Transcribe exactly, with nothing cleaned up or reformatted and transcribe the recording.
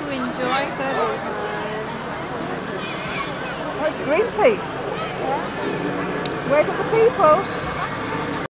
enjoy photos. Oh, it's Greenpeace. Where are the people?